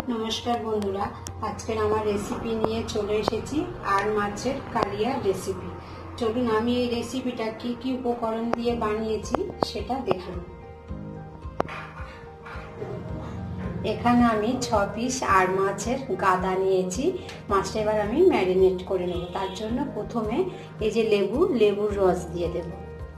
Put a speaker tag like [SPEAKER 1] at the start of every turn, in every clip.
[SPEAKER 1] নমস্কার বন্ধুরা, আজকের আমার রেসিপি নিয়ে চলে এসেছি আর মাছের কালিয়া রেসিপি। চলুন আমি এই রেসিপিটা কি কি উপকরণ দিয়ে বানিয়েছি সেটা দেখুন। এখানে আমি 6 পিস আর মাছের গাদা নিয়েছি। মাছটা এবার আমি ম্যারিনেট করে নেব। তার জন্য প্রথমে এই যে লেবুর রস দিয়ে দেব।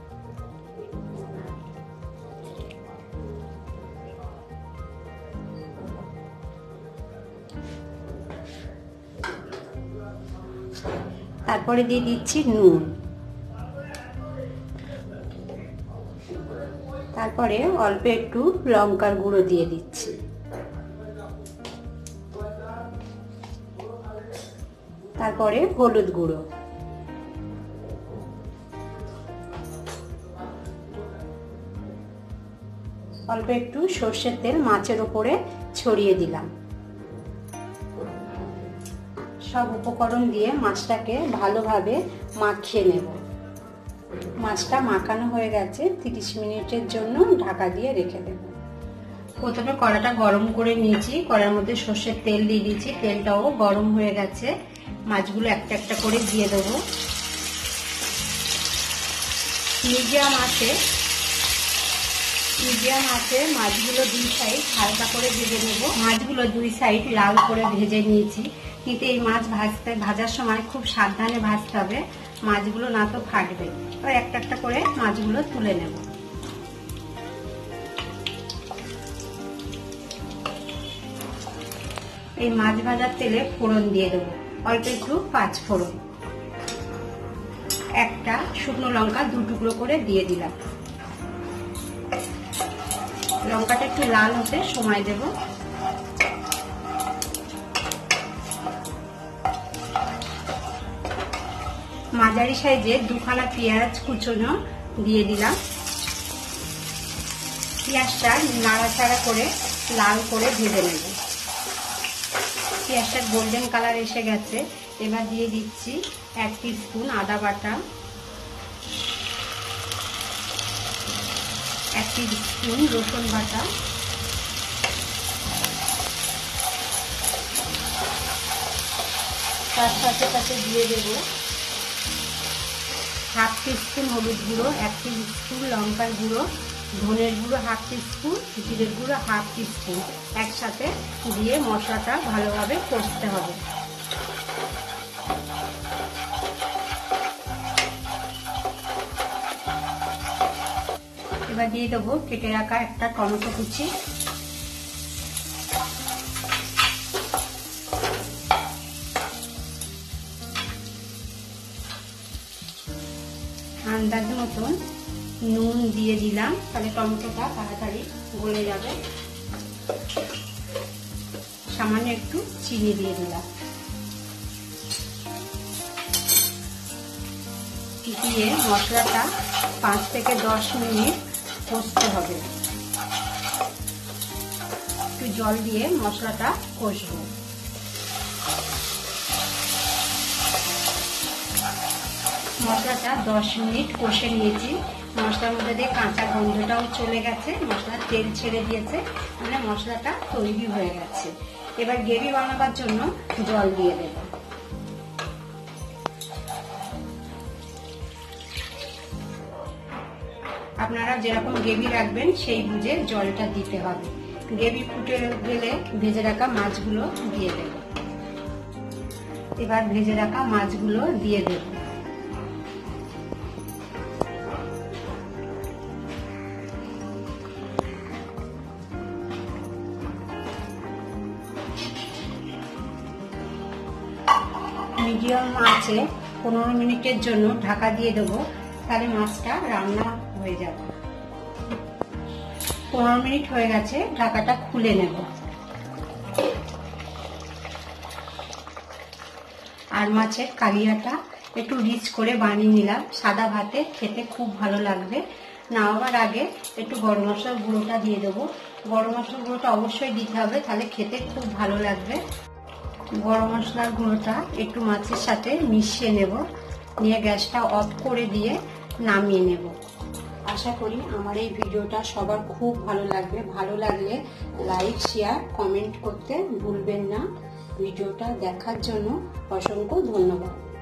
[SPEAKER 1] তারপরে দিয়ে দিচ্ছি নুন, তারপরে অল্প একটু লঙ্কার গুঁড়ো দিয়ে দিচ্ছি, তারপরে হলুদ গুঁড়ো, অল্প একটু সর্ষের তেল মাছের উপরে ছড়িয়ে দিলাম। সব উপকরণ দিয়ে মাছটাকে ভালোভাবে মাখিয়ে নেব। মাছটা মাখানো হয়ে গেছে, 30 মিনিটের জন্য ঢাকা দিয়ে রেখে দেব। প্রথমে কড়াটা গরম করে নিয়েছি, কড়ার মধ্যে সর্ষের তেল দিয়ে দিয়েছি, তেলটাও গরম হয়ে গেছে। মাছগুলো একটা একটা করে দিয়ে দেব। মিডিয়াম আছে মাছগুলো দুই সাইড হালকা করে ভেজে নেব। মাছগুলো দুই সাইড লাল করে ভেজে নিয়েছি, কিন্তু এই মাছ ভাজার সময় খুব সাবধানে ভাজতে হবে, মাছগুলো না তো ফাটবে। এবার একটা একটা করে মাছগুলো তুলে নেব। এই মাছ ভাজার তেলে ফোড়ন দিয়ে দেবো, অল্প একটু 5 ফোড়ন, একটা শুকনো লঙ্কা 2 টুকরো করে দিয়ে দিলাম। লঙ্কাটা একটু লাল হতে সময় দেব। মাঝারি সাইজে 2খানা পেঁয়াজ কুচনো দিয়ে দিলাম। পেঁয়াজটা নাড়াচাড়া করে লাল করে ভেজে নেব। পেঁয়াজটা গোল্ডেন কালার এসে গেছে। এবার দিয়ে দিচ্ছি 1 টিস্পুন আদা বাটা, 1 টিস্পুন রসুন বাটা, তার সাথে দিয়ে দেব 1/2 টিস্পুন হলুদ গুঁড়ো, 1 টিস্পুন লঙ্কার গুঁড়ো, ধনের গুঁড়ো 1/2 টিস্পুন, জিরের গুঁড়ো 1/2 টিস্পুন, একসাথে দিয়ে মশলাটা ভালোভাবে কষতে হবে। এবার দিয়ে দেবো কেটে রাখা একটা টমেটো কুচি, আন্দাজ মতন নুন দিয়ে দিলাম, তাহলে টমেটোটা তাড়াতাড়ি গলে যাবে। সামান্য একটু চিনি দিয়ে দিলাম, দিয়ে মশলাটা 5 থেকে 10 মিনিট কষতে হবে। একটু জল দিয়ে মশলাটা কষবো। মশলাটা 10 মিনিট কষে নিয়েছি। মশলার মধ্যে দিয়ে কাঁচা গন্ধটাও চলে গেছে, মশলার তেল ছেড়ে দিয়েছে, মানে মশলাটা তৈরি হয়ে গেছে। এবার গ্রেভি বানাবার জন্য জল দিয়ে দেব। আপনারা যেরকম গ্রেভি রাখবেন সেই বুঝে জলটা দিতে হবে। গ্রেভি ফুটে গেলে ভেজে রাখা মাছগুলো দিয়ে দেব। এবার ভেজে রাখা মাছগুলো দিয়ে দেব। মিডিয়াম আঁচে 15 মিনিটের জন্য ঢাকা দিয়ে দেবো, তাহলে মাছটা রান্না হয়ে যাবে। 15 মিনিট হয়ে গেছে, ঢাকাটা খুলে নেব। আর মাছের কালিয়াটা একটু রিচ করে বানিয়ে নিলাম। সাদা ভাতে খেতে খুব ভালো লাগবে। নামাবার আগে একটু গরম মশলার গুঁড়োটা দিয়ে দেবো। গরম মশলার গুঁড়োটা অবশ্যই দিতে হবে, তাহলে খেতে খুব ভালো লাগবে। গরম মশলার গুঁড়োটা একটু মাছের সাথে মিশিয়ে নেব, নিয়ে গ্যাসটা অফ করে দিয়ে নামিয়ে নেব। আশা করি আমার এই ভিডিওটা সবার খুব ভালো লাগবে। ভালো লাগলে লাইক, শেয়ার, কমেন্ট করতে ভুলবেন না। ভিডিওটা দেখার জন্য অসংখ্য ধন্যবাদ।